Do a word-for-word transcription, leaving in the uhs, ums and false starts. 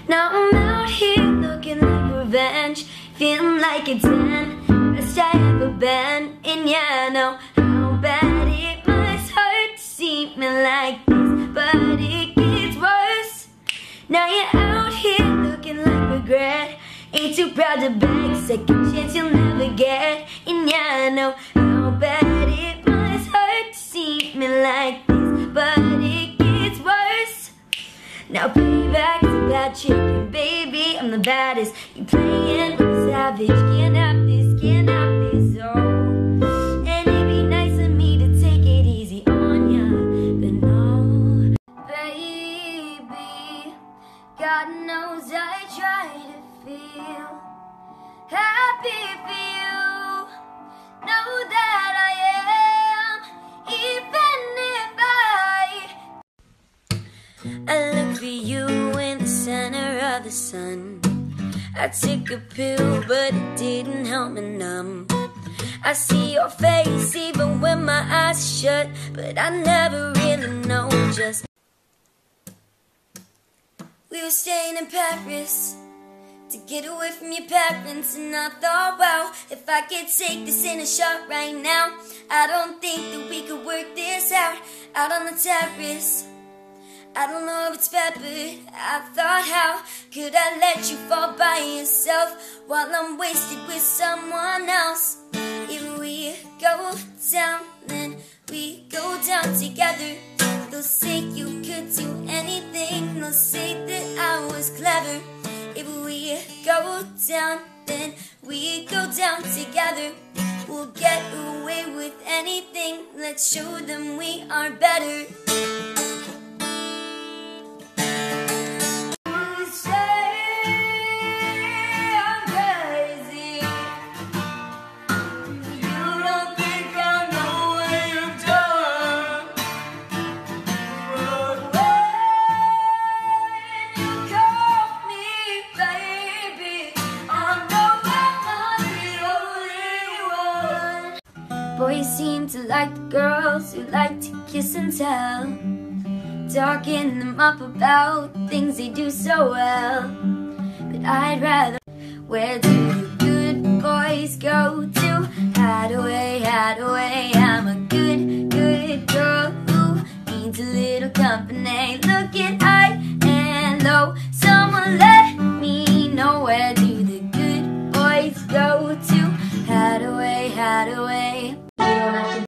Now I'm out here looking like revenge, feeling like a ten, best I ever been. And yeah, I know how bad it must hurt to see me like this, but it gets worse. Now you're out here looking like regret, ain't too proud to beg, second chance you'll never get. And yeah, I know how bad it must hurt to see me like this, but it gets worse. Now payback's a bad chicken, baby, I'm the baddest. You playing with a savage, can't have this, can't have this, oh. And it'd be nice of me to take it easy on ya, but no. Baby, God knows I try to feel happy for you, know that I am, even if I I look for you in the center of the sun. I took a pill, but it didn't help me numb. I see your face even when my eyes are shut, but I never really know just. We were staying in Paris to get away from your parents, and I thought, wow, if I could take this in a shot right now, I don't think that we could work this out, out on the terrace. I don't know if it's fair, but I thought, how could I let you fall by yourself while I'm wasted with someone else? If we go down, then we go down together. They'll say you could do anything, they'll say that I was clever. If we go down, then we go down together. We'll get away with anything, let's show them we are better. Boys seem to like the girls who like to kiss and tell, talking them up about things they do so well. But I'd rather, where do the good boys go to? Hide away, hide away,